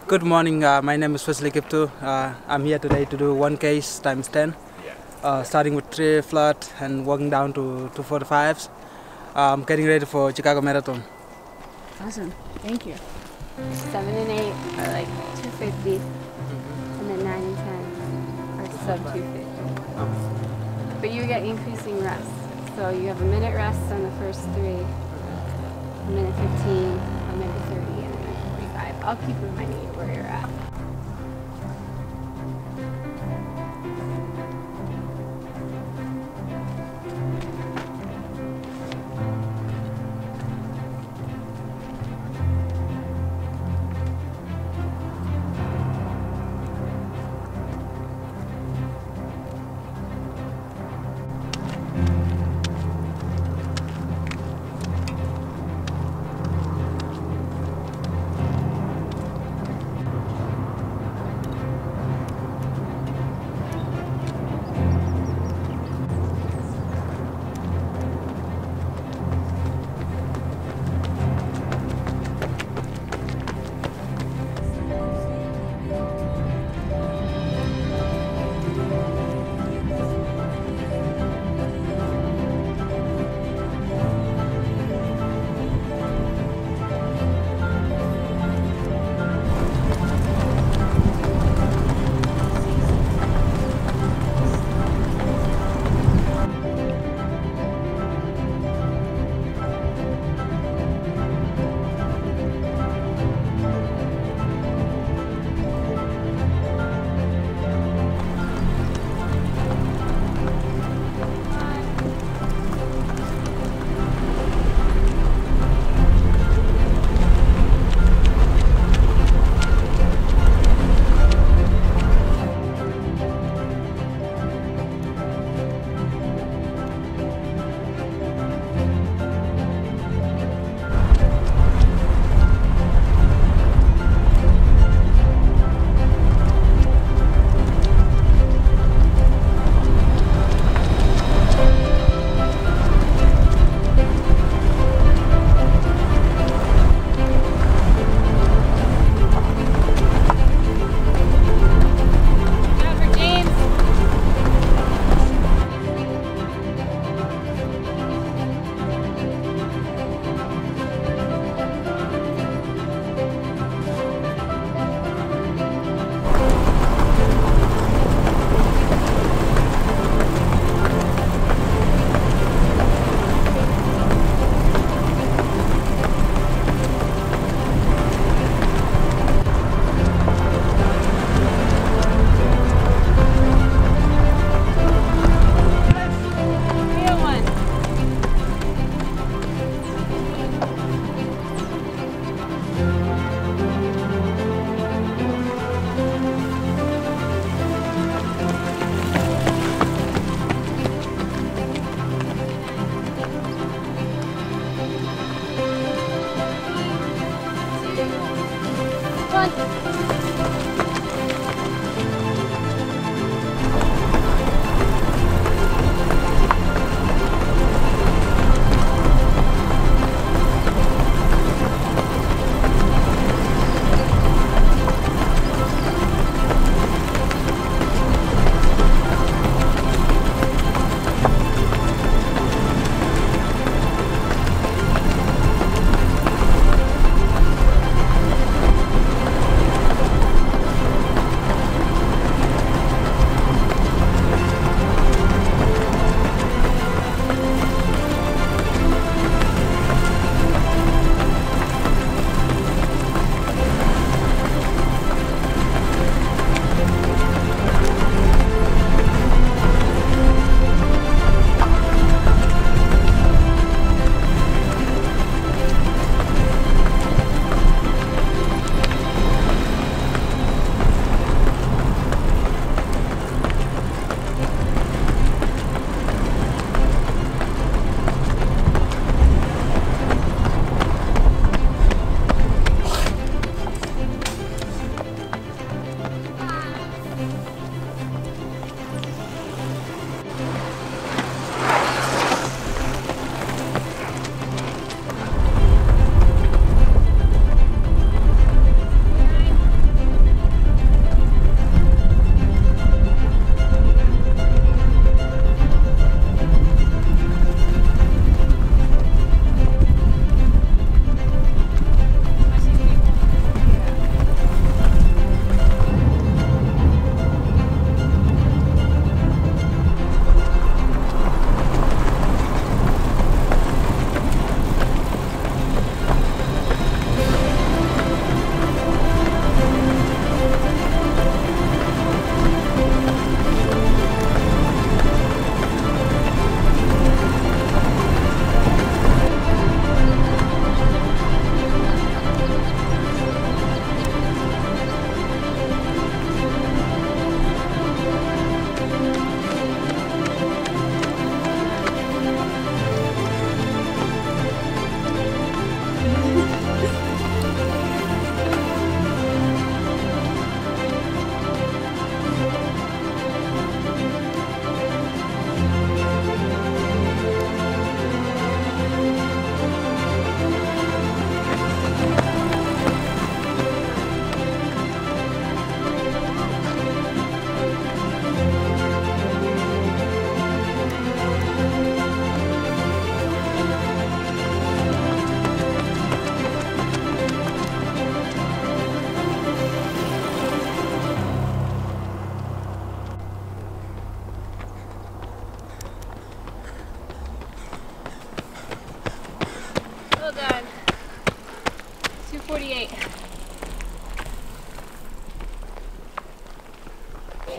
Good morning, my name is Wesley Kiptoo. I'm here today to do 1Ks times 10, starting with 3 flat and walking down to 245s. Getting ready for Chicago Marathon. Awesome, thank you. 7 and 8 are like 250, and then 9 and 10 are sub 250. But you get increasing rest. So you have a minute rest on the first 3, a minute 15, a minute 30, and a minute 45. I'll keep reminding you where you're at.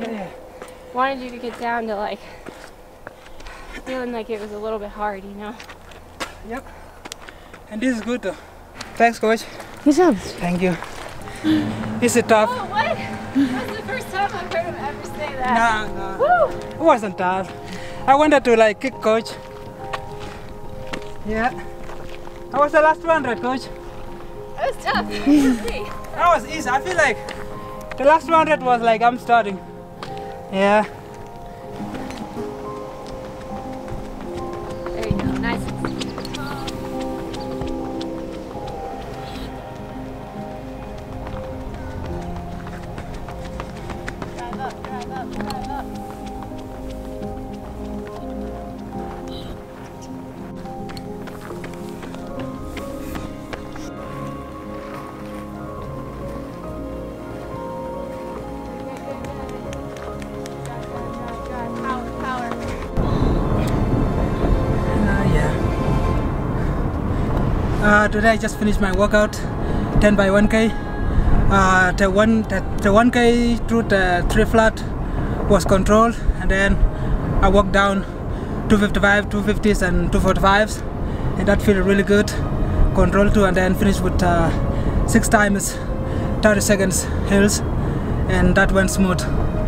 wanted you to get down to like feeling like it was a little bit hard, you know? Yep. And this is good though. Thanks, coach. Good job. Thank you. Is it tough? Oh, what? That's the first time I've heard him ever say that. No. Woo! It wasn't tough. I wanted to like kick coach. Yeah. How was the last 200, coach? That was tough. Easy. That was easy. I feel like the last 200 was like I'm starting. Yeah. There you go. Nice. Drive up, drive up, drive up. Today I just finished my workout, 10 by 1K. The 1K through the 3 flat was controlled, and then I walked down 255, 250s and 245s, and that felt really good. Control 2, and then finished with 6 times 30 seconds hills, and that went smooth.